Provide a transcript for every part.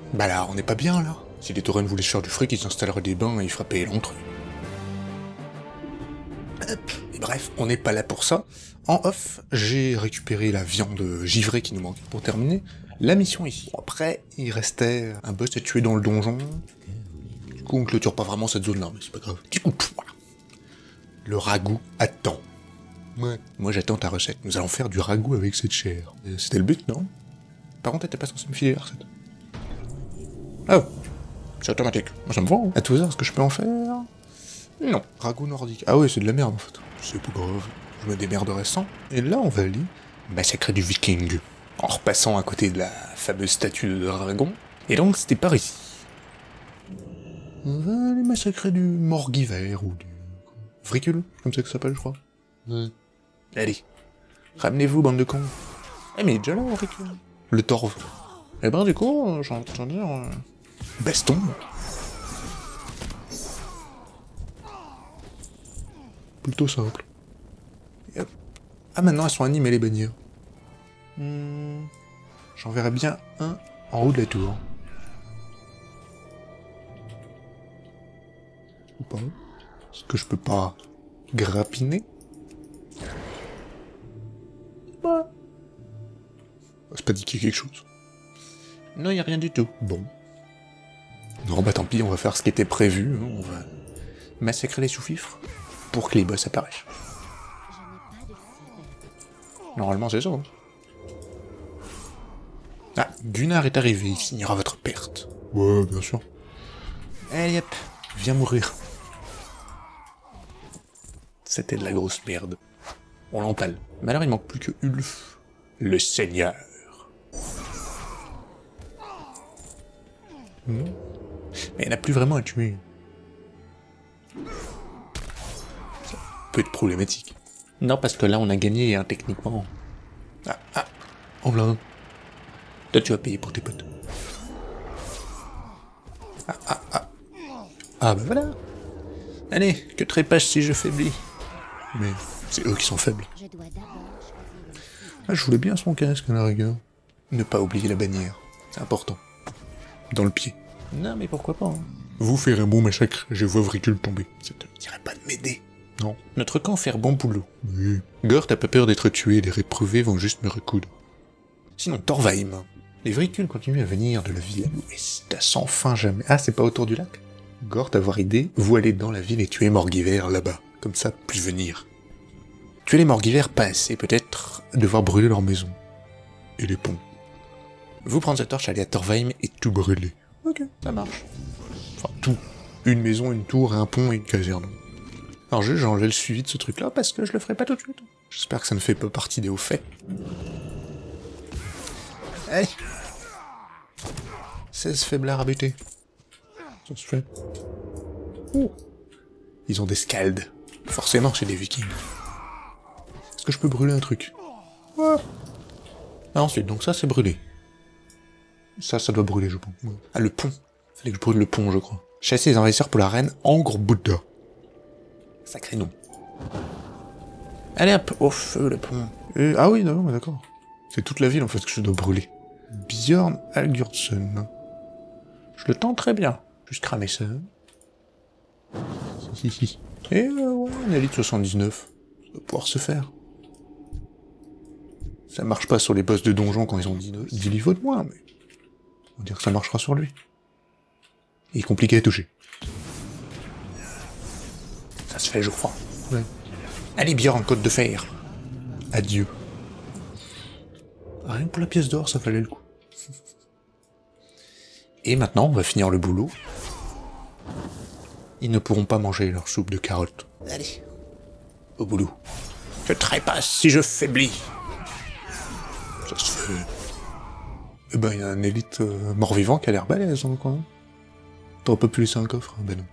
Bah là, on n'est pas bien, là. Si les taurennes voulaient se faire du fric, ils installeraient des bains et ils frappaient l'entrée. Hop. Et bref, on n'est pas là pour ça. En off, j'ai récupéré la viande givrée qui nous manquait pour terminer la mission ici. Bon, après, il restait un boss à tuer dans le donjon. Du coup, on clôture pas vraiment cette zone-là, mais c'est pas grave. Du coup, voilà. Le ragoût attend. Ouais. Moi, j'attends ta recette. Nous allons faire du ragoût avec cette chair. C'était le but, non? Par contre, t'étais pas censé me filer la recette. Oh, c'est automatique. Moi, ça me va. Hein. À tout hasard, est-ce que je peux en faire? Non. Ragoût nordique. Ah ouais, c'est de la merde, en fait. C'est pas grave. Je me démerderai sans. Et là, on va aller massacrer du viking. En repassant à côté de la fameuse statue de dragon. Et donc, c'était par ici. On va aller massacrer du morgiver ou du... Vricule, comme ça que ça s'appelle, je crois. Ouais. Allez. Ramenez-vous, bande de cons. Eh, mais il est déjà là, Vricule. Le torve. Eh ben, du coup, j'ai envie de te dire... Baston. Plutôt simple. Et hop. Ah, maintenant, elles sont animées, les bannières. J'en verrai bien un en haut de la tour. Ou pas? Est-ce que je peux pas grappiner? Ouais. C'est pas dit qu'il y ait quelque chose. Non, y a rien du tout. Bon. Non, bah tant pis, on va faire ce qui était prévu. Hein. On va massacrer les sous-fifres pour que les boss apparaissent. Normalement, c'est ça. Hein. Ah, Gunnar est arrivé, il signera votre perte. Ouais, bien sûr. Allez hop, viens mourir. C'était de la grosse merde. On l'empale. Mais alors il manque plus que Ulf, le seigneur. Mais il n'y en a plus vraiment à tuer. Ça peut être problématique. Non, parce que là on a gagné, hein, techniquement. Oh là. Toi tu vas payer pour tes potes. Ah bah voilà. Allez, que trépasse si je faiblis. Mais c'est eux qui sont faibles. Ah, je voulais bien son casque à la rigueur. Ne pas oublier la bannière, c'est important. Dans le pied. Non mais pourquoi pas, hein. Vous ferez un bon massacre, je vois Vricule tomber. Ça te dirait pas de m'aider. Non. Notre camp fait bon boulot. Oui. Gort a pas peur d'être tué, les réprouvés vont juste me recoudre. Sinon, Torvheim. Les Vricules continuent à venir de la ville à l'ouest, sans fin jamais. Ah, c'est pas autour du lac? Gort avoir idée, vous allez dans la ville et tuer Morgiver là-bas. Comme ça, plus venir. Tuer les Morgiver, pas assez, peut-être devoir brûler leur maison. Et les ponts. Vous prendre sa torche, aller à Torvheim et tout brûler. Ok, ça marche. Enfin, tout. Une maison, une tour, un pont et une caserne. Alors j'ai enlevé le suivi de ce truc-là parce que je le ferai pas tout de suite. J'espère que ça ne fait pas partie des hauts faits. Allez. 16 faiblards à buter. Ça se fait. Ouh. Ils ont des scalds. Forcément chez les vikings. Est-ce que je peux brûler un truc? Ouais. Ah, ensuite, donc ça c'est brûlé. Ça doit brûler, je pense. Ouais. Ah, le pont. Fallait que je brûle le pont, je crois. Chasser les envahisseurs pour la reine, Angre Bouddha. Sacré nom. Allez hop, au feu le pont. Ah oui, non, mais d'accord. C'est toute la ville en fait que je dois brûler. Bjorn Algurdsson. Je le tente très bien. Juste cramer ça. Et ouais, on est élite 79. Ça doit pouvoir se faire. Ça marche pas sur les boss de donjon quand ils ont 10 niveaux de moins, mais... On va dire que ça marchera sur lui. Il est compliqué à toucher. Ça se fait, je crois. Ouais. Allez, Bjorn, côte de fer. Adieu. Rien que pour la pièce d'or, ça valait le coup. Et maintenant, on va finir le boulot. Ils ne pourront pas manger leur soupe de carottes. Allez. Au boulot. Je trépasse si je faiblis. Ça se fait. Eh ben, il y a un élite mort-vivant qui a l'air balèze, hein, quand même. T'aurais pas pu laisser un coffre, hein, ben non.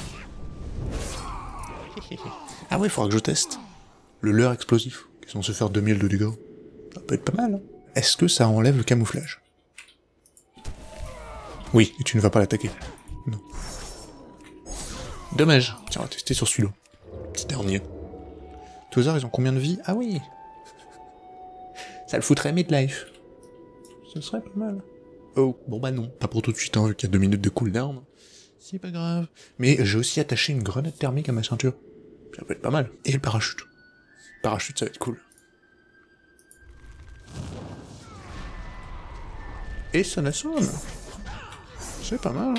Ah ouais, il faudra que je teste. Le leurre explosif, qui est censé faire 2000 de dégâts. Ça peut être pas mal, hein. Est-ce que ça enlève le camouflage? Oui, et tu ne vas pas l'attaquer. Non. Dommage. Tiens, on va tester sur celui-là. Petit dernier. Tout hasard, ils ont combien de vie? Ah oui. Ça le foutrait midlife. Ce serait pas mal. Oh, bon bah non, pas pour tout de suite, hein, vu qu'il y a 2 minutes de cooldown. C'est pas grave. Mais j'ai aussi attaché une grenade thermique à ma ceinture. Ça peut être pas mal. Et le parachute. Le parachute, ça va être cool. Et ça la sonne. C'est pas mal.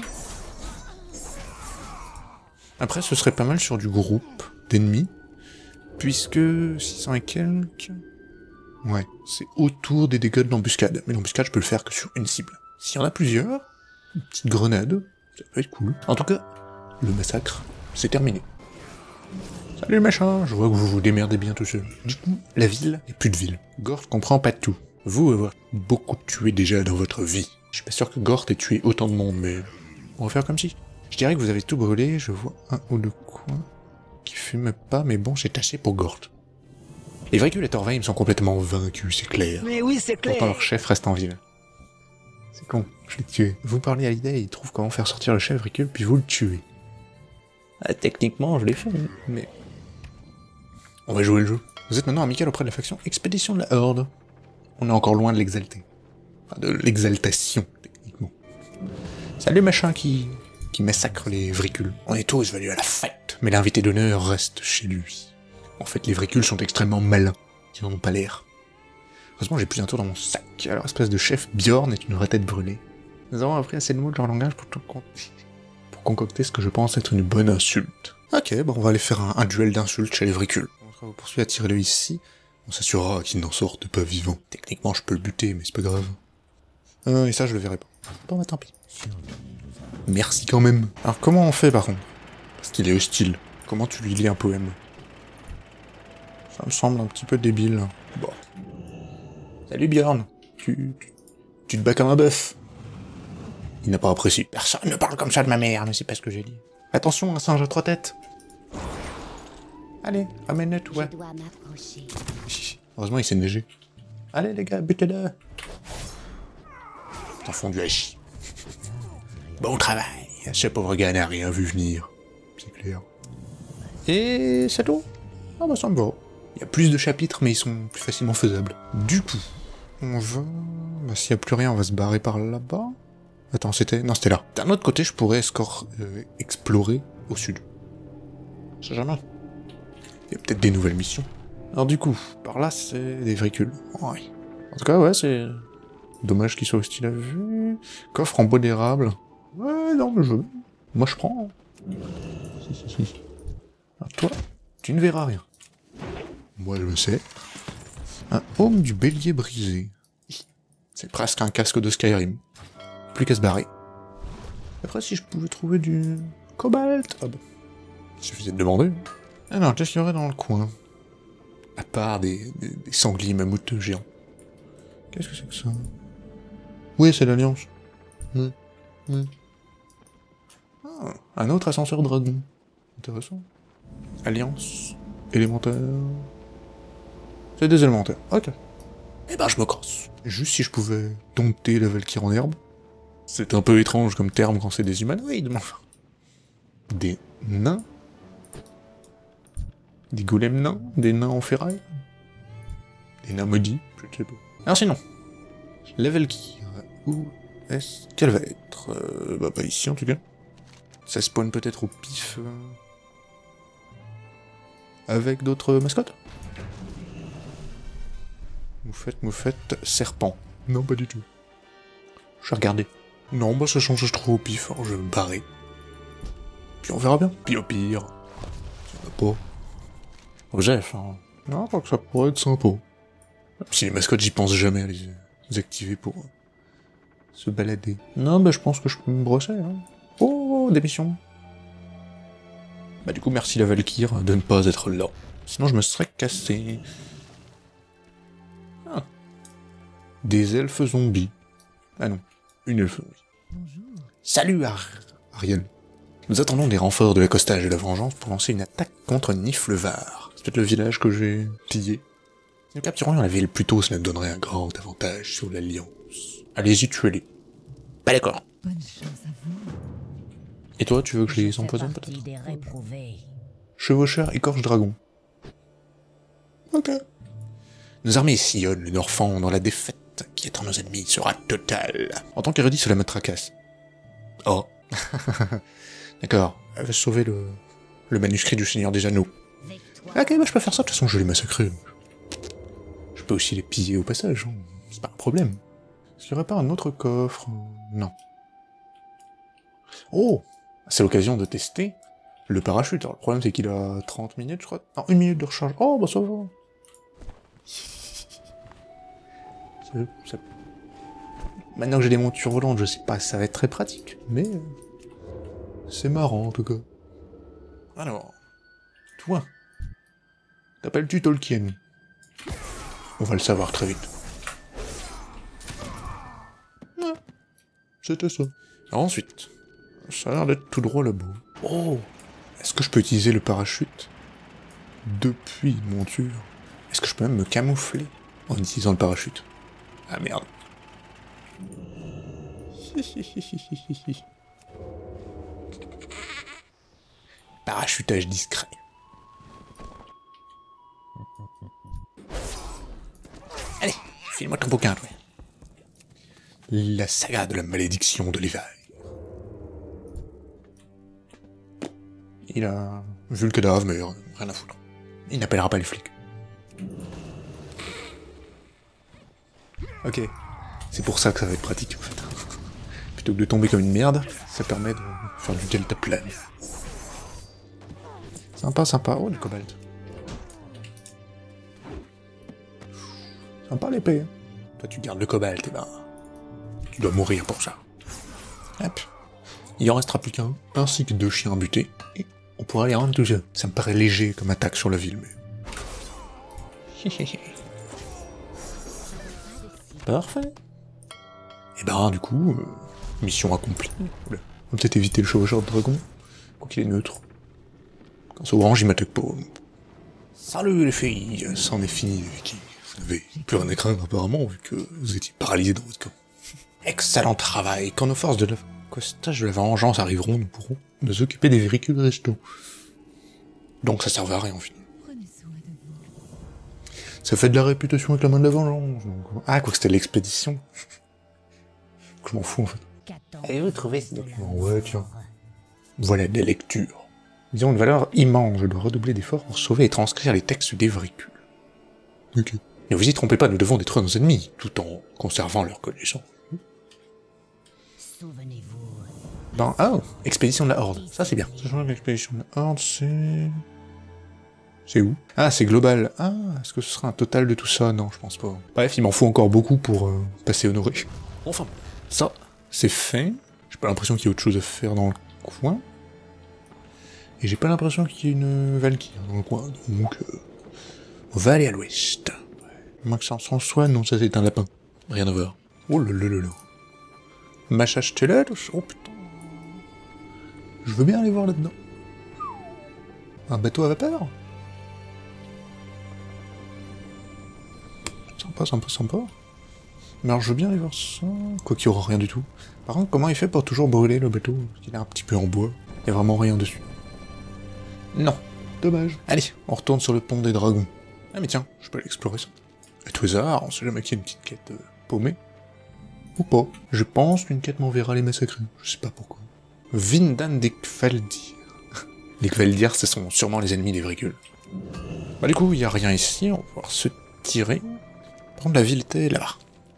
Après, ce serait pas mal sur du groupe d'ennemis. Puisque 600 et quelques... Ouais, c'est autour des dégâts de l'embuscade. Mais l'embuscade, je peux le faire que sur une cible. S'il y en a plusieurs, une petite grenade, ça peut être cool. En tout cas, le massacre, c'est terminé. Salut machin, je vois que vous vous démerdez bien tout seul. Du coup, la ville n'est plus de ville. Gort comprend pas tout. Vous avoir beaucoup tué déjà dans votre vie. Je suis pas sûr que Gort ait tué autant de monde, mais... On va faire comme si. Je dirais que vous avez tout brûlé, je vois un ou deux coins qui fument pas, mais bon, j'ai taché pour Gort. Les vrais que les Torvheim sont complètement vaincus, c'est clair. Mais oui, c'est clair. Pourtant leur chef reste en ville. C'est con, je l'ai tué. Vous parlez à l'idée et il trouve comment faire sortir le chef Vricule, puis vous le tuez. Ah, techniquement, je l'ai fait, mais... On va jouer le jeu. Vous êtes maintenant amical auprès de la faction Expédition de la Horde. On est encore loin de l'exalté. Enfin, de l'exaltation, techniquement. Salut machin qui massacre les Vricules. On est tous venus à la fête, mais l'invité d'honneur reste chez lui. En fait, les Vricules sont extrêmement malins. Ils n'en ont pas l'air. Heureusement, j'ai plus un tour dans mon sac. Alors, espèce de chef, Bjorn est une vraie-tête brûlée. Nous avons appris assez de mots de leur langage pour concocter ce que je pense être une bonne insulte. Ok, bon, on va aller faire un duel d'insultes chez les Vricules. On va poursuivre à tirer le ici. On s'assurera qu'il n'en sorte pas vivant. Techniquement, je peux le buter, mais c'est pas grave. Et ça, je le verrai pas. Bon, bah tant pis. Merci quand même. Alors, comment on fait, par contre? Parce qu'il est hostile. Comment tu lui lis un poème? Ça me semble un petit peu débile. Bon. Salut Bjorn. Tu te bats comme un bœuf. Il n'a pas apprécié. Personne ne parle comme ça de ma mère, mais c'est pas ce que j'ai dit. Attention, un singe à 3 têtes. Allez, amène-le, ouais. Je dois m'approcher. Heureusement, il s'est neigé. Allez, les gars, butez-le. T'en font du hachis. Bon travail. Ce pauvre gars n'a rien vu venir. C'est clair. Et c'est tout. Ah bah ça me va. Il y a plus de chapitres, mais ils sont plus facilement faisables. Du coup, on va... Bah s'il n'y a plus rien, on va se barrer par là-bas. Attends, c'était... Non, c'était là. D'un autre côté, je pourrais explorer au sud. Je sais jamais. Il y a peut-être des nouvelles missions. Alors du coup, par là, c'est des Vricules. Ouais. En tout cas, ouais, c'est... Dommage qu'il soit hostile à vue. Coffre en bois d'érable. Ouais, dans le jeu. Moi, je prends. Si. Alors toi, tu ne verras rien. Moi, je le sais. Un aume du bélier brisé. C'est presque un casque de Skyrim. Plus qu'à se barrer. Après, si je pouvais trouver du... cobalt. Ah bon. Il suffisait de demander. Alors, qu'est-ce qu'il y aurait dans le coin? À part des sangliers mammouths géants. Qu'est-ce que c'est que ça? Oui, c'est l'Alliance. Ah, un autre ascenseur dragon. Intéressant. Alliance. Élémentaire. C'est des élémentaires. Ok. Eh ben, je me casse. Juste si je pouvais dompter la Valkyrie en herbe. C'est un peu étrange comme terme quand c'est des humanoïdes, mais enfin. Des nains? Des golems nains? Des nains en ferraille? Des nains maudits? Je ne sais pas. Alors sinon, la Valkyrie, où est-ce qu'elle va être? Bah pas ici en tout cas. Ça spawn peut-être au pif... avec d'autres mascottes? Moufette, serpent. Non, pas du tout. Je vais regarder. Non, bah ça change trop au pif, alors je vais me barrer. Puis on verra bien. Puis au pire, ça va pas. Bref, hein. Non, je crois que ça pourrait être sympa. Si les mascottes, j'y pense jamais à les activer pour se balader. Non, bah je pense que je peux me brosser, hein. Oh, des missions. Bah du coup, merci la Valkyrie de ne pas être là. Sinon, je me serais cassé. Ah. Des elfes zombies. Ah non, une elfe zombie. Bonjour. Salut Ariel. Nous attendons des renforts de l'accostage de la vengeance pour lancer une attaque contre Niflvar. C'est peut-être le village que j'ai pillé. Si nous capturons la ville plus tôt, cela nous donnerait un grand avantage sur l'Alliance. Allez-y, tuez-les. Pas d'accord. Bonne chance à vous. Et toi, tu veux que je les empoisonne Je fais partie peut-être? des réprouvés. Chevaucheur, écorche dragon. Ok. Nos armées sillonnent le Nord-Fond dans la défaite qui attend nos ennemis sera totale. En tant qu'érudit, cela me tracasse. Oh. D'accord, elle va sauver le manuscrit du Seigneur des Anneaux. Ok, bah je peux faire ça, de toute façon je vais les massacrer. Je peux aussi les piller au passage, hein. C'est pas un problème. Est-ce qu'il y aurait pas un autre coffre? Non. Oh, c'est l'occasion de tester le parachute. Alors le problème c'est qu'il a 30 minutes, je crois. Non, 1 minute de recharge. Oh, bah ça va. Maintenant que j'ai des montures volantes, je sais pas si ça va être très pratique, mais c'est marrant en tout cas. Alors, toi, t'appelles-tu Tolkien? On va le savoir très vite. Ouais, c'était ça. Alors ensuite, ça a l'air d'être tout droit là-bas. Oh, est-ce que je peux utiliser le parachute depuis une monture? Est-ce que je peux même me camoufler en utilisant le parachute? Ah merde. Parachutage discret. Allez, file-moi ton bouquin, toi. La saga de la malédiction de l'hiver. Il a vu le cadavre, mais rien à foutre. Il n'appellera pas les flics. Ok, c'est pour ça que ça va être pratique, en fait. Plutôt que de tomber comme une merde, ça permet de faire du deltaplane. Sympa, sympa. Oh, du cobalt. Sympa l'épée. Hein. Toi, tu gardes le cobalt, et ben... tu dois mourir pour ça. Hop. Il en restera plus qu'un, ainsi que 2 chiens butés, et on pourra les rendre tout ça. Ça me paraît léger comme attaque sur la ville, mais... Parfait. Et ben, du coup, mission accomplie. Oula. On va peut-être éviter le chevaucheur de dragon, quoi qu'il est neutre. Quand c'est orange, il m'attaque pas. Salut les filles, c'en est fini, Vicky. Vous n'avez plus rien à craindre apparemment, vu que vous étiez paralysé dans votre camp. Excellent travail. Quand nos forces de l'accostage de la vengeance arriveront, nous pourrons nous occuper des véhicules restants. Donc ça servait à rien, en fait. Ça fait de la réputation avec la main de la vengeance. Donc... ah, quoi que c'était l'expédition. Je m'en fous, en fait. Avez-vous trouvé ce document? Ouais, tiens. Voilà des lectures. Ils ont une valeur immense, je dois redoubler d'efforts pour sauver et transcrire les textes des véhicules. Ok. Ne vous y trompez pas, nous devons détruire nos ennemis, tout en conservant leur connaissance. Souvenez-vous. Ben, oh, expédition de la Horde, ça c'est bien. Sachant que l'expédition de la Horde, c'est... c'est où? Ah, c'est global. Ah, est-ce que ce sera un total de tout ça? Non, je pense pas. Bref, il m'en faut encore beaucoup pour passer honoré. Enfin, ça, c'est fait. J'ai pas l'impression qu'il y ait autre chose à faire dans le coin. Et j'ai pas l'impression qu'il y ait une Valkyrie dans le coin, donc... on va aller à l'ouest. Maxence François, non, ça c'est un lapin. Rien à voir. Oh là là là là. Machage Telet, oh putain. Je veux bien aller voir là-dedans. Un bateau à vapeur? Sympa, sympa, sympa. Mais alors je veux bien aller voir ça... quoi qu'il y aura rien du tout. Par contre, comment il fait pour toujours brûler le bateau? Parce qu'il est un petit peu en bois. Il y a vraiment rien dessus. Non. Dommage. Allez, on retourne sur le pont des dragons. Ah mais tiens, je peux aller explorer ça. À tout hasard, on sait jamais qu'il y a une petite quête paumée. Ou pas. Je pense qu'une quête m'enverra les massacrer. Je sais pas pourquoi. Vindan des Kvaldir. Les Kvaldir, ce sont sûrement les ennemis des véhicules. Bah du coup, il y a rien ici, on va pouvoir se tirer. Par contre, la ville était là-bas.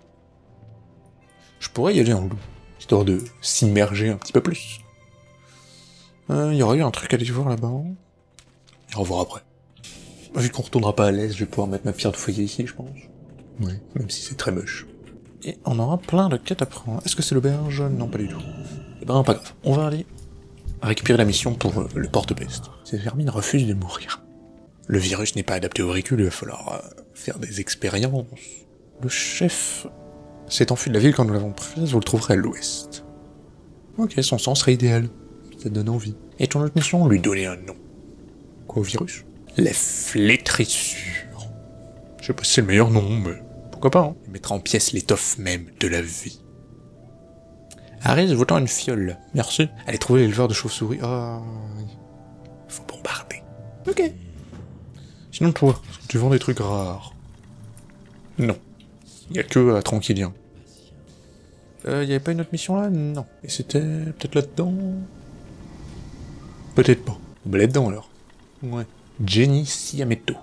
Je pourrais y aller en loup, histoire de s'immerger un petit peu plus. Il y aurait eu un truc à aller voir là-bas. Et revoir après. Vu qu'on retournera pas à l'est, je vais pouvoir mettre ma pierre de foyer ici, je pense. Ouais, même si c'est très moche. Et on aura plein de quêtes à prendre. Est-ce que c'est l'auberge? Non, pas du tout. Eh ben, pas grave. On va aller récupérer la mission pour le porte-peste. Ces vermines refusent de mourir. Le virus n'est pas adapté au véhicule, il va falloir faire des expériences. Le chef s'est enfui de la ville quand nous l'avons prise, vous le trouverez à l'ouest. Ok, son sang serait idéal. Ça donne envie. Et ton autre mission, lui donner un nom. Quoi au virus? La flétrissure. Je sais pas si c'est le meilleur nom, mais pourquoi pas, hein. Il mettra en pièces l'étoffe même de la vie. Aris vous tend une fiole. Merci. Allez trouver l'éleveur de chauves-souris. Ah... faut bombarder. Ok. Sinon toi, est-ce que tu vends des trucs rares? Non. Il y a que Tranquillien. Il y avait pas une autre mission là? Non. Et c'était peut-être là-dedans? Peut-être pas. On va là-dedans alors. Ouais. Jenny Siameto.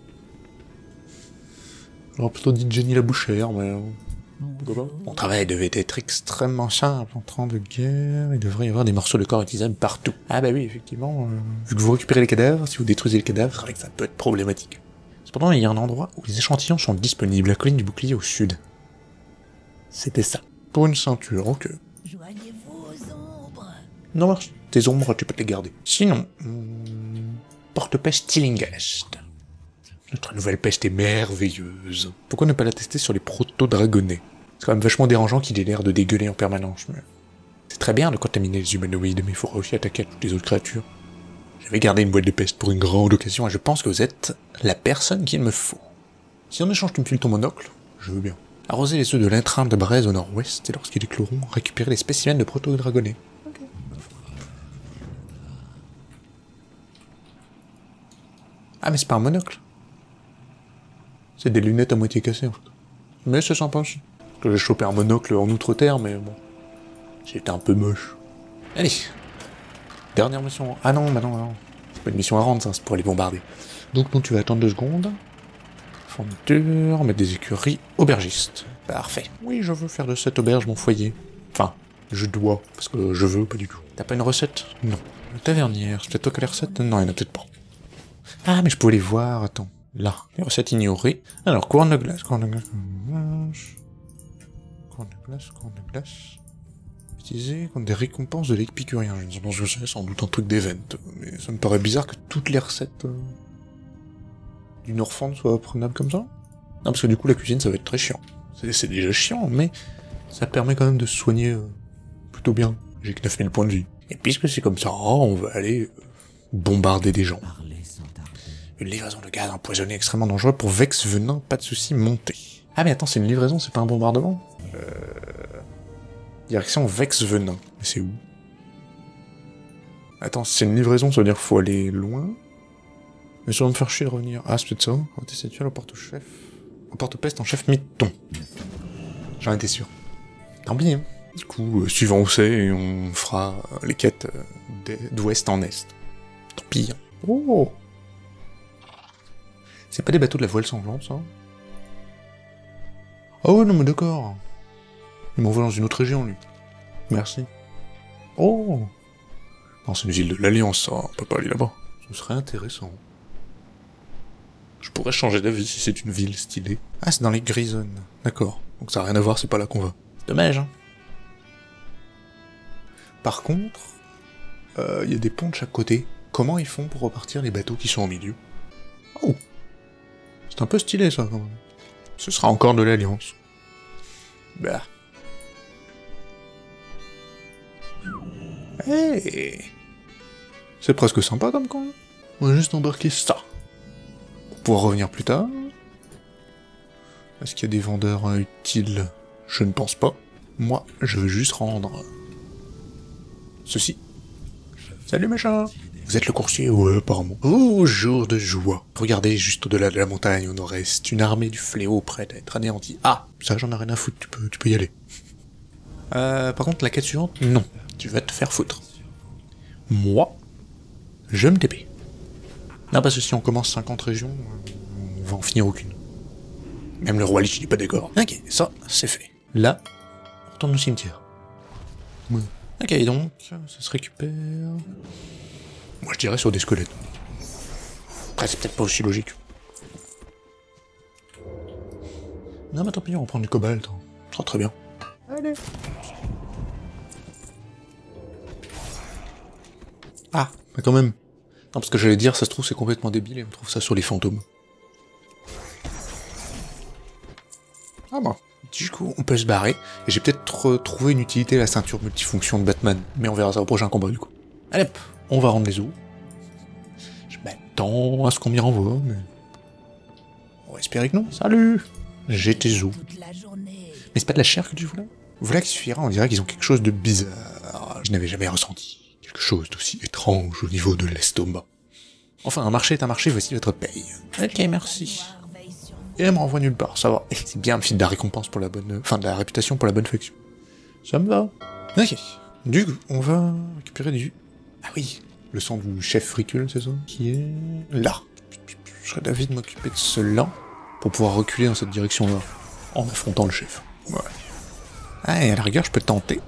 J'aurais plutôt dit Jenny la bouchère, mais... pourquoi pas? Mon travail devait être extrêmement simple. En temps de guerre, il devrait y avoir des morceaux de corps utilisables partout. Ah bah oui, effectivement, vu que vous récupérez les cadavres, si vous détruisez les cadavres, c'est vrai que ça peut être problématique. Cependant, il y a un endroit où les échantillons sont disponibles, la colline du bouclier au sud. C'était ça. Pour une ceinture, ok. Joignez-vous aux ombres. Non, merci. Tes ombres, tu peux te les garder. Sinon, porte-pêche Tillinghast. Notre nouvelle peste est merveilleuse. Pourquoi ne pas la tester sur les proto-dragonnets? C'est quand même vachement dérangeant qu'il ait l'air de dégueuler en permanence, mais... C'est très bien de contaminer les humanoïdes, mais il faudra aussi attaquer toutes les autres créatures. J'avais gardé une boîte de peste pour une grande occasion, et je pense que vous êtes la personne qu'il me faut. Si en échange tu me files ton monocle, je veux bien. Arroser les œufs de l'intrame de braise au nord-ouest, et lorsqu'ils écloront, récupérer les spécimens de proto-dragonnets. Okay. Ah mais c'est pas un monocle. C'est des lunettes à moitié cassées en fait. Mais c'est sympa aussi. J'ai chopé un monocle en outre-terre, mais bon... C'était un peu moche. Allez. Dernière mission. Ah non, bah non. C'est pas une mission à rendre, ça, c'est pour les bombarder. Donc non, tu vas attendre 2 secondes. Fourniture, mettre des écuries, aubergiste. Parfait. Oui, je veux faire de cette auberge mon foyer. Enfin, je dois, parce que je veux pas du tout. T'as pas une recette? Non. Tavernière, c'est peut-être toi qui as les recettes? Non, il y en a peut-être pas. Ah, mais je peux les voir, attends. Là, les recettes ignorées. Alors, couronne de glace, couronne de glace, couronne de glace, couronne de glace. Utilisé contre des récompenses de l'épicurien. Je pense que c'est sans doute un truc d'event, mais ça me paraît bizarre que toutes les recettes d'une orphane soient prenables comme ça. Non, parce que du coup, la cuisine, ça va être très chiant. C'est déjà chiant, mais ça permet quand même de se soigner plutôt bien. J'ai que 9000 points de vie. Et puisque c'est comme ça, on va aller bombarder des gens. Une livraison de gaz empoisonné extrêmement dangereux pour Vex Venin, pas de soucis, monter. Ah mais attends, c'est une livraison, c'est pas un bombardement? Direction Vex Venin. Mais c'est où? Attends, si c'est une livraison, ça veut dire qu'il faut aller loin. Mais ça va me faire chier de revenir. Ah, c'est peut-être ça. On va tester au porte-chef. Au porte-peste en chef Mython. J'en étais sûr. Tant pis, hein. Du coup, suivant où c'est, on fera les quêtes d'ouest en est. Tant pis, hein. Oh! C'est pas des bateaux de la voile sanglante, ça? Oh non, mais d'accord. Il m'envoie dans une autre région, lui. Merci. Oh! Non, c'est une ville de l'Alliance, ça. On peut pas aller là-bas. Ce serait intéressant. Je pourrais changer d'avis si c'est une ville stylée. Ah, c'est dans les Grisonnes. D'accord. Donc ça n'a rien à voir, c'est pas là qu'on va. Dommage, hein. Par contre, y a des ponts de chaque côté. Comment ils font pour repartir les bateaux qui sont au milieu? Oh! C'est un peu stylé, ça, quand même. Ce sera encore de l'Alliance. Bah. Hey! C'est presque sympa comme con. On va juste embarquer ça. Pour pouvoir revenir plus tard. Est-ce qu'il y a des vendeurs utiles? Je ne pense pas. Moi, je veux juste rendre... ceci. Salut machin! Vous êtes le coursier? Ouais, apparemment. Oh, jour de joie. Regardez, juste au-delà de la montagne, au nord-est, une armée du fléau prête à être anéantie. Ah, ça j'en ai rien à foutre, tu peux y aller. Par contre, la quête suivante, non. Tu vas te faire foutre. Moi, je me TP. Non, parce que si on commence 50 régions, on va en finir aucune. Même le roi Lich n'est pas d'accord. Ok, ça, c'est fait. Là, on retourne au cimetière. Ouais. Ok, donc, ça se récupère... Moi, je dirais sur des squelettes. Après, c'est peut-être pas aussi logique. Non, mais tant pis, on va prendre du cobalt. Ça sera très bien. Allez. Ah, mais quand même. Non, parce que j'allais dire, ça se trouve, c'est complètement débile et on trouve ça sur les fantômes. Ah bon. Du coup, on peut se barrer. Et j'ai peut-être trouvé une utilité à la ceinture multifonction de Batman. Mais on verra ça au prochain combat, du coup. Allez, hop, on va rendre les os. Je m'attends à ce qu'on m'y renvoie, mais... on va espérer que non. Salut! J'ai tes os. Mais c'est pas de la chair que tu voulais? Voilà qui suffira, on dirait qu'ils ont quelque chose de bizarre. Je n'avais jamais ressenti quelque chose d'aussi étrange au niveau de l'estomac. Enfin, un marché est un marché, voici votre paye. Ok, merci. Et elle me renvoie nulle part, ça va. C'est bien un fil de la récompense pour la bonne... Enfin, de la réputation pour la bonne faction. Ça me va. Ok. Du coup, on va récupérer du... Ah oui, le sang du chef Fricule, c'est ça? Qui est... là. Je serais d'avis de m'occuper de cela pour pouvoir reculer dans cette direction-là, en affrontant le chef. Ouais. Ah, et à la rigueur, je peux tenter.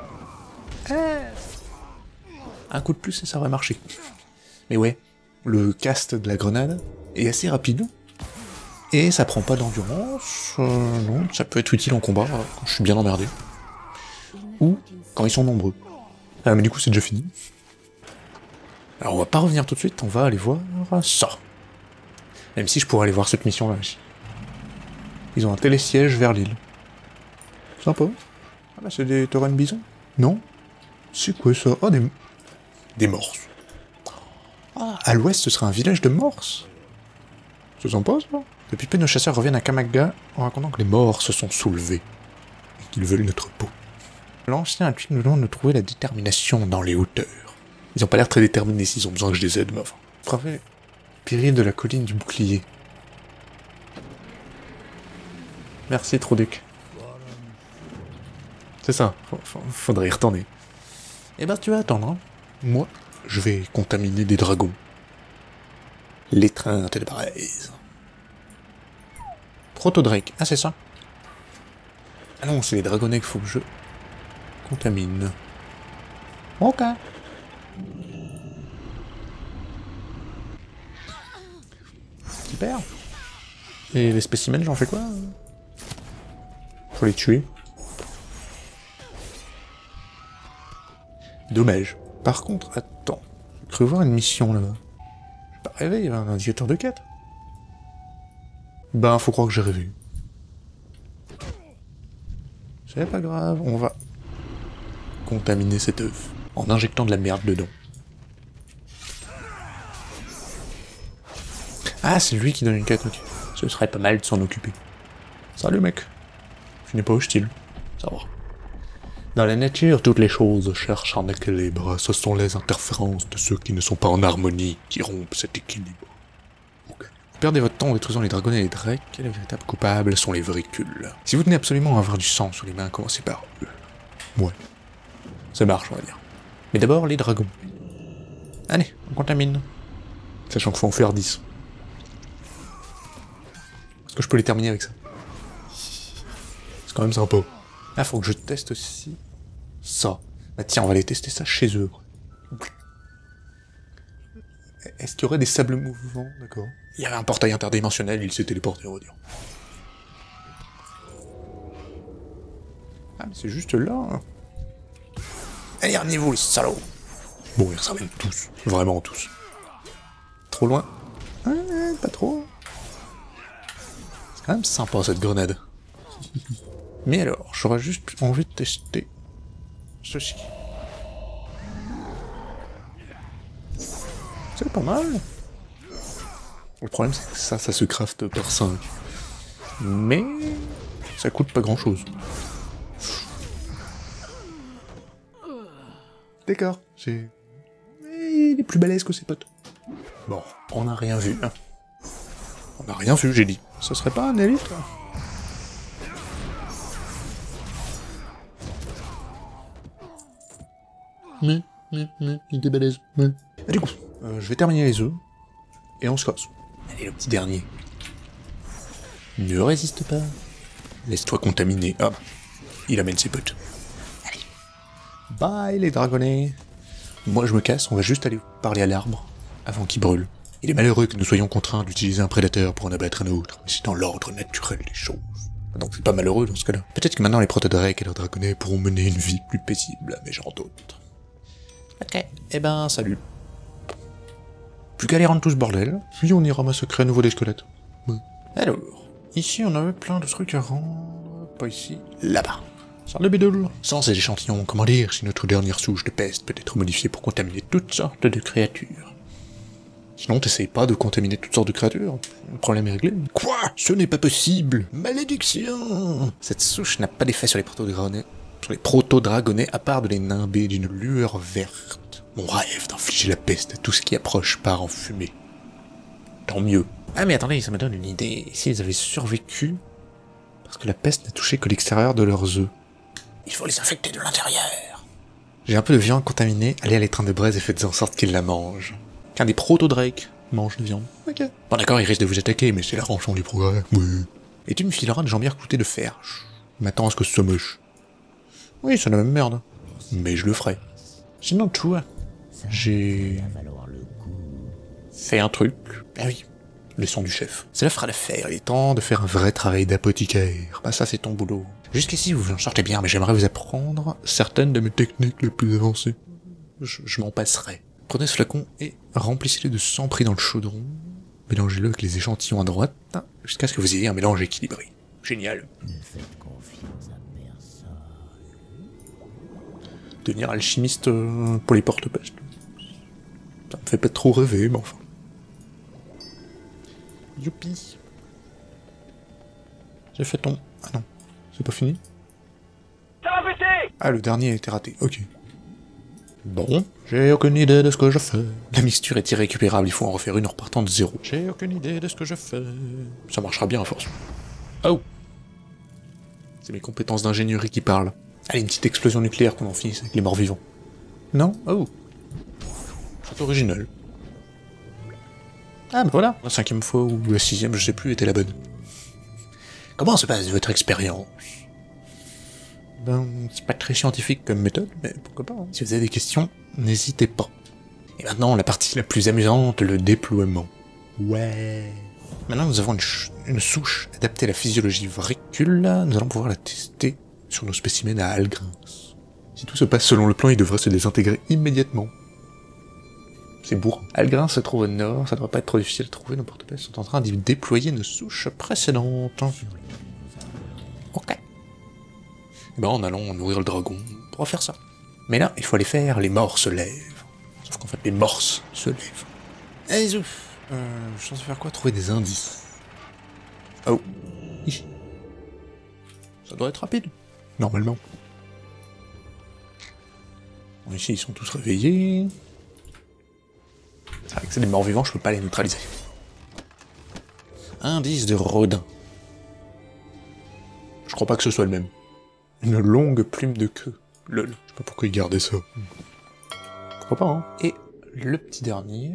Un coup de plus et ça aurait marché. Mais ouais, le cast de la grenade est assez rapide. Et ça prend pas d'endurance. Non, ça peut être utile en combat, quand je suis bien emmerdé. Ou quand ils sont nombreux. Ah, mais du coup, c'est déjà fini. Alors, on va pas revenir tout de suite, on va aller voir ça. Même si je pourrais aller voir cette mission-là aussi. Ils ont un télésiège vers l'île. Sympa. Ah bah, c'est des taurennes bisons. Non? C'est quoi ça? Oh, des morses. Ah, à l'ouest, ce serait un village de morses. C'est sympa, ça. Depuis peu, nos chasseurs reviennent à Kamaga en racontant que les morts se sont soulevés et qu'ils veulent notre peau. L'ancien a nous demande de trouver la détermination dans les hauteurs. Ils ont pas l'air très déterminés s'ils ont besoin que je les aide, mais enfin. Trouver péril de la colline du bouclier. Merci, Troduc. C'est ça, faudrait y retourner. Eh ben, tu vas attendre, hein. Moi, je vais contaminer des dragons. L'étreinte de braise. Proto-Drake, ah c'est ça? Ah non, c'est les dragonnets qu'il faut que je contamine. Ok. Super. Et les spécimens, j'en fais quoi? Faut les tuer. Dommage. Par contre, attends. J'ai cru voir une mission là-bas. J'ai pas rêvé, il y avait un indicateur de quête. Ben, faut croire que j'ai rêvé. C'est pas grave, on va contaminer cet œuf en injectant de la merde dedans. Ah, c'est lui qui donne une quête, ok. Ce serait pas mal de s'en occuper. Salut mec. Tu n'es pas hostile. Ça va. Dans la nature, toutes les choses cherchent en équilibre. Ce sont les interférences de ceux qui ne sont pas en harmonie qui rompent cet équilibre. Okay. Vous perdez votre temps en détruisant les dragonnets et les drakes, et les véritables coupables sont les vricules. Si vous tenez absolument à avoir du sang sous les mains, commencez par eux. Ouais. Ça marche, on va dire. Mais d'abord, les dragons. Allez, on contamine. Sachant qu'il faut en faire 10. Est-ce que je peux les terminer avec ça? C'est quand même sympa. Ah, faut que je teste aussi ça. Bah tiens, on va aller tester ça chez eux. Est-ce qu'il y aurait des sables mouvants? D'accord. Il y avait un portail interdimensionnel, il s'est téléporté, on va dire. Ah, mais c'est juste là. Hein. Allez, ramenez-vous, les salauds. Bon, ils s'amènent tous. Vraiment tous. Trop loin? Ah, pas trop. C'est quand même sympa, cette grenade. Mais alors, j'aurais juste envie de tester ceci. C'est pas mal. Le problème, c'est que ça se crafte par 5. Mais ça coûte pas grand-chose. D'accord, il est plus balèze que ses potes. Bon, on n'a rien vu. Hein. On n'a rien vu, j'ai dit. Ce serait pas un élite, là? Mais, il était balèze. Et du coup, je vais terminer les œufs, et on se casse. Allez, le petit dernier. Ne résiste pas. Laisse-toi contaminer. Ah, il amène ses potes. Allez. Bye les dragonnets. Moi je me casse, on va juste aller parler à l'arbre, avant qu'il brûle. Il est malheureux que nous soyons contraints d'utiliser un prédateur pour en abattre un autre, mais c'est dans l'ordre naturel des choses. Donc c'est pas malheureux dans ce cas-là. Peut-être que maintenant les proto-drakes et leurs dragonnets pourront mener une vie plus paisible à mes gens d'autres. Ok, eh ben salut. Plus qu'à aller rendre tout ce bordel, puis on ira massacrer à nouveau des squelettes. Ouais. Alors, ici on avait plein de trucs à rendre, pas ici, là-bas. Sors le bidule. Sans ces échantillons, comment dire si notre dernière souche de peste peut être modifiée pour contaminer toutes sortes de créatures? Sinon t'essayes pas de contaminer toutes sortes de créatures, le problème est réglé. Quoi? Ce n'est pas possible! Malédiction! Cette souche n'a pas d'effet sur les proto-dragonnets, à part de les nimber d'une lueur verte. Mon rêve d'infliger la peste à tout ce qui approche part en fumée. Tant mieux. Ah mais attendez, ça me donne une idée. Ici, ils avaient survécu parce que la peste n'a touché que l'extérieur de leurs œufs. Il faut les infecter de l'intérieur. J'ai un peu de viande contaminée, allez à l'étreinte de braise et faites en sorte qu'ils la mangent. Qu'un des proto-Drake mange de viande. Ok. Bon d'accord, il risque de vous attaquer, mais c'est la rançon du progrès. Oui. Et tu me fileras de jambières cloutées de fer. Je m'attends à ce que ce soit moche. Oui, c'est la même merde. Mais je le ferai. Sinon, tu vois, j'ai fait un truc. Ah oui, le son du chef. Cela fera l'affaire, il est temps de faire un vrai travail d'apothicaire. Bah ça, c'est ton boulot. Jusqu'ici, vous vous en sortez bien, mais j'aimerais vous apprendre certaines de mes techniques les plus avancées. Je m'en passerai. Prenez ce flacon et remplissez-le de sang pris dans le chaudron. Mélangez-le avec les échantillons à droite, jusqu'à ce que vous ayez un mélange équilibré. Génial. Ne faites confiance à personne. Devenir alchimiste pour les porte-pestes. Ça me fait pas trop rêver, mais enfin. Youpi. J'ai fait ton... Ah non, c'est pas fini. Ah, le dernier a été raté, ok. Bon, j'ai aucune idée de ce que je fais. La mixture est irrécupérable, il faut en refaire une en repartant de zéro. J'ai aucune idée de ce que je fais. Ça marchera bien à force. Oh! C'est mes compétences d'ingénierie qui parlent. Allez, une petite explosion nucléaire qu'on en finisse avec les morts vivants. Non? Oh! C'est original. Ah, bah voilà! La 5e fois ou la 6e, je sais plus, était la bonne. Comment se passe votre expérience? Ben, c'est pas très scientifique comme méthode, mais pourquoi pas, hein. Si vous avez des questions, n'hésitez pas. Et maintenant, la partie la plus amusante, le déploiement. Ouais. Maintenant, nous avons une souche adaptée à la physiologie vricule, nous allons pouvoir la tester sur nos spécimens à Algrins. Si tout se passe selon le plan, il devrait se désintégrer immédiatement. C'est bourrin. Algrins se trouve au nord, ça devrait pas être trop difficile à trouver, nos porte-pestes sont en train d'y déployer nos souches précédentes. Ok. Et ben en allant nourrir le dragon, on pourra faire ça. Mais là, il faut aller faire les morts se lèvent. Sauf qu'en fait, les morses se lèvent. Allez, zouf. Je suis censé faire quoi? Trouver des indices. Oh. Ici. Ça doit être rapide. Normalement. Bon, ici, ils sont tous réveillés. C'est vrai que c'est des morts vivants, je peux pas les neutraliser. Indice de Rodin. Je crois pas que ce soit le même. Une longue plume de queue. Lol. Je sais pas pourquoi il gardait ça. Pourquoi pas, hein. Et le petit dernier...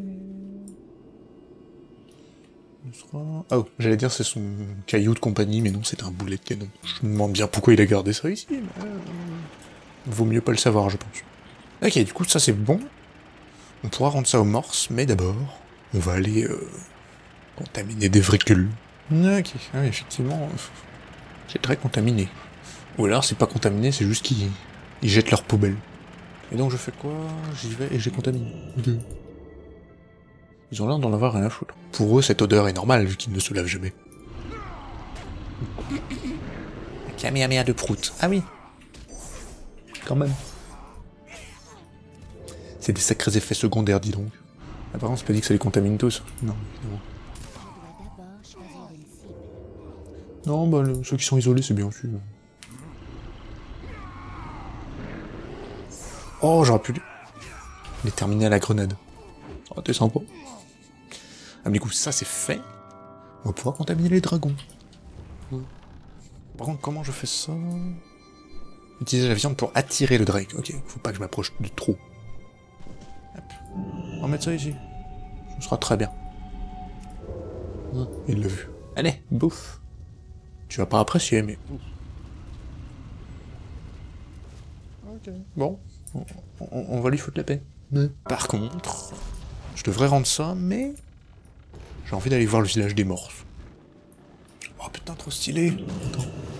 Oh, j'allais dire c'est son caillou de compagnie, mais non, c'est un boulet de canon. Je me demande bien pourquoi il a gardé ça ici, mais... vaut mieux pas le savoir, je pense. Ok, du coup, ça c'est bon. On pourra rendre ça aux morses, mais d'abord, on va aller... contaminer des vricules. Ok, ah, effectivement, c'est très contaminé. Ou alors c'est pas contaminé, c'est juste qu'ils jettent leur poubelle. Et donc je fais quoi? J'y vais et j'ai contaminé. Okay. Ils ont l'air d'en avoir rien à foutre. Pour eux, cette odeur est normale, vu qu'ils ne se lavent jamais. Kamehameha de prout. Ah oui. Quand même. C'est des sacrés effets secondaires, dis donc. Apparemment, c'est pas dit que ça les contamine tous. Non, évidemment. Non, bah, ceux qui sont isolés, c'est bien sûr. Oh, j'aurais pu... les terminer à la grenade. Oh, t'es sympa. Ah, mais du coup, ça, c'est fait. On va pouvoir contaminer les dragons. Par contre, comment je fais ça? Utiliser la viande pour attirer le drake. Ok, faut pas que je m'approche de trop. Hop. On va mettre ça ici. Ce sera très bien. Il l'a vu. Allez, bouffe. Tu vas pas apprécier, mais... Ok, bon. On va lui foutre la paix. Mais... Par contre, je devrais rendre ça, mais... j'ai envie d'aller voir le village des morses. Oh putain, trop stylé. Attends.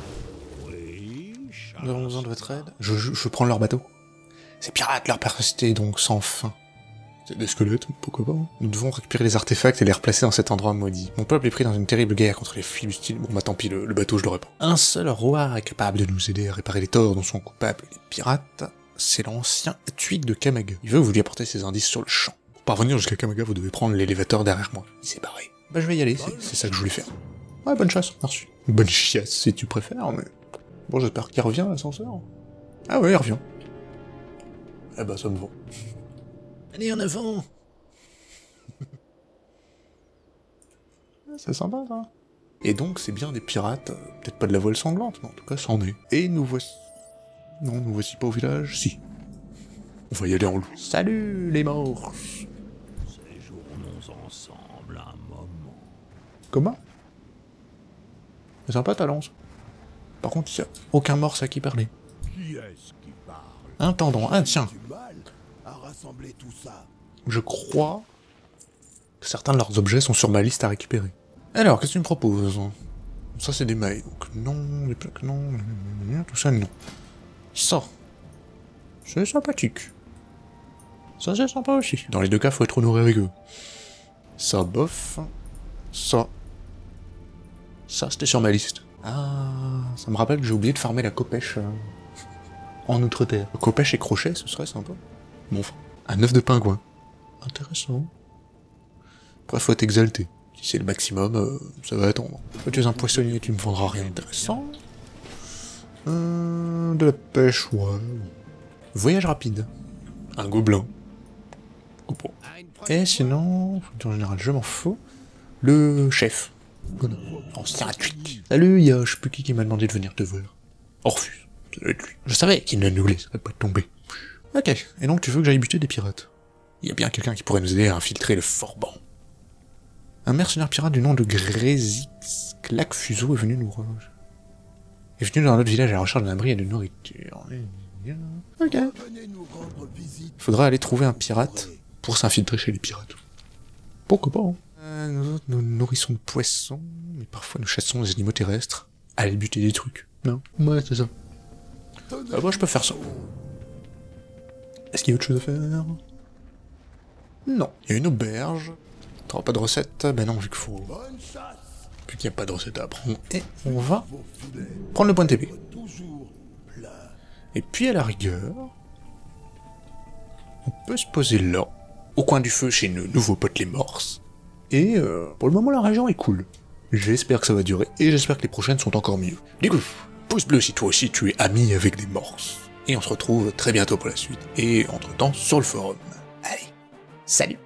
Nous avons besoin de votre aide. Je prends leur bateau. Ces pirates, leur capacité donc sans fin. C'est des squelettes, pourquoi pas. Nous devons récupérer les artefacts et les replacer dans cet endroit maudit. Mon peuple est pris dans une terrible guerre contre les flibustiles. Bon bah tant pis, le bateau je l'aurais pas. Un seul roi est capable de nous aider à réparer les torts dont sont coupables les pirates. C'est l'ancien Tuig de Kamaga. Il veut vous lui apporter ses indices sur le champ. Pour parvenir jusqu'à Kamaga, vous devez prendre l'élévateur derrière moi. Il s'est barré. Bah je vais y aller, c'est ça que je voulais faire. Ouais, bonne chasse, merci. Bonne chiasse si tu préfères, mais... bon, j'espère qu'il revient, l'ascenseur. Ah ouais, il revient. Eh bah ça me va. Allez, en avant. c'est sympa, ça. Et donc, c'est bien des pirates, peut-être pas de la voile sanglante, mais en tout cas, c'en est. Et nous voici... Non, nous voici pas au village, si. On va y aller en loup. Salut, les morts. Séjournons ensemble un moment. Comment? C'est sympa ta lance. Par contre, il n'y a aucun morse à qui parler. Qui est-ce qui parle? Intendant, ah tiens, Du mal à rassembler tout ça. je crois que certains de leurs objets sont sur ma liste à récupérer. Alors, qu'est-ce que tu me proposes? Ça, c'est des mailles, donc non, des plaques, non, tout ça, non. Ça, c'est sympathique. Ça, c'est sympa aussi. Dans les deux cas, faut être honoré avec eux. Ça, bof. Ça, c'était sur ma liste. Ah, ça me rappelle que j'ai oublié de farmer la copèche en Outre-Terre. Copèche et crochet, ce serait sympa. Bon, enfin, un œuf de pingouin. Intéressant. Après, faut être exalté. Si c'est le maximum, ça va attendre. Toi, tu es un poissonnier, tu me vendras rien d'intéressant. De la pêche, ouais. Voyage rapide. Un gobelin. Bon. Et sinon, en général, je m'en fous. Le chef. Ancien tweet. Salut, il y a je sais plus qui m'a demandé de venir te voir. Orphus. Ça doit être lui. Je savais qu'il ne nous laisserait pas tomber. Ok, et donc tu veux que j'aille buter des pirates? Il y a bien quelqu'un qui pourrait nous aider à infiltrer le Forban. Un mercenaire pirate du nom de Grésix Claquefuseau est venu nous rejoindre. Est venu dans notre village à la recherche d'un abri et de nourriture. Ok. Venez nous rendre visite. Faudra aller trouver un pirate pour s'infiltrer chez les pirates. Pourquoi pas, hein. Nous autres, nous nourrissons de poissons, mais parfois nous chassons des animaux terrestres. Aller buter des trucs. Non? Ouais, c'est ça. Ah bah, je peux faire ça. Est-ce qu'il y a autre chose à faire? Non. Il y a une auberge. T'auras pas de recette? Ben non, vu qu'il faut... Bonne chasse. Vu qu'il n'y a pas de recette à apprendre. Et on va Vos filets prendre le point de TP. toujours plein. Et puis à la rigueur... On peut se poser là, au coin du feu chez nos nouveaux potes les morses. Et pour le moment, la région est cool. J'espère que ça va durer, et j'espère que les prochaines sont encore mieux. Du coup, pouce bleu si toi aussi tu es ami avec des morses. Et on se retrouve très bientôt pour la suite. Et entre-temps, sur le forum. Allez, salut!